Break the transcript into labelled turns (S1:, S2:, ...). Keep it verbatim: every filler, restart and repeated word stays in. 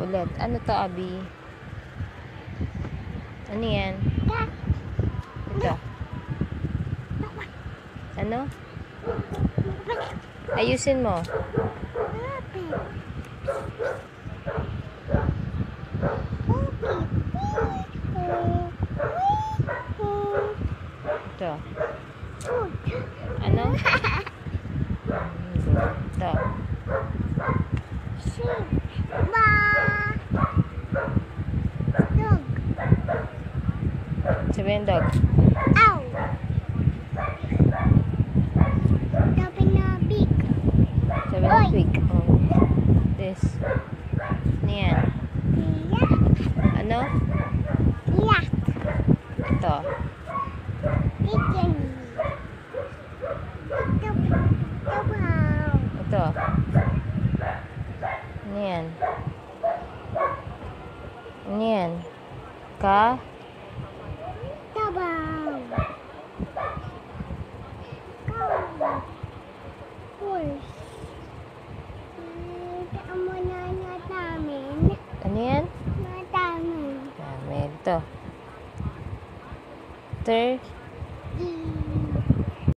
S1: Ulit. Ano to, Abi? Ano yan? Ito. Ano? Ayusin mo. Ito. Ano? Ito. Sabihin dog.
S2: Ow! Sabi na big.
S1: Sabihin twig. Oh. This. Ano yan?
S2: Yeah.
S1: Ano?
S2: Yeah.
S1: Ito.
S2: Chicken. Tabaw.
S1: Ito. Ano yan? Ano yan? Ka?
S2: Tabaw. Cow. Horse. Ito mo na natamin.
S1: Ano yan?
S2: Natamin.
S1: Dami. Ito. Tur.
S2: E.